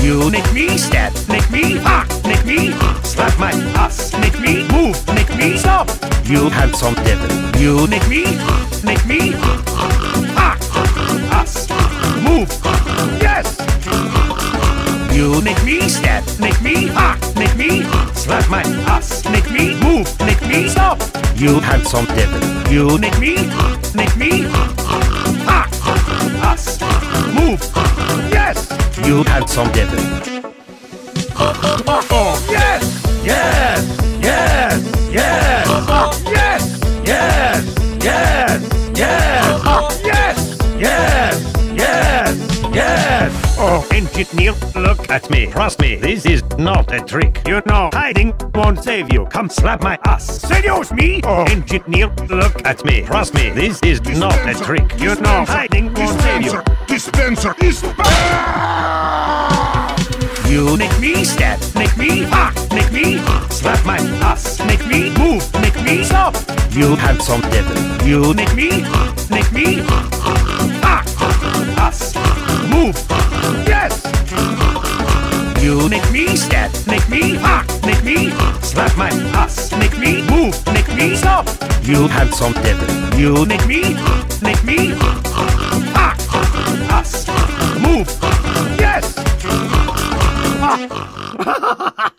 You make me step, make me hot, make me slap my ass, make me move, make me stop. You handsome devil. You make me hot, ass, move, yes. You make me step, make me hot, make me slap my ass, make me move, make me stop. You handsome devil. You make me hot, ass, move, yes. You handsome devil. Oh, yes, yes, yes, yes, yes, yes, yes, yes, yes, yes, yes, yes. Oh, engineer, look at me. Trust me, this is not a trick. You know, hiding won't save you. Come slap my ass. Serious me? Oh, engineer, look at me. Trust me, this is not a trick. You know, hiding won't save you. Dispenser. You make me step, make me hot, make me slap my ass, make me move, make me stop. You handsome devil. You make me hot, ass, move, yes. You make me step, make me hot, make me slap my ass, make me move, make me stop. You handsome devil. You make me hot, ass, move, yes.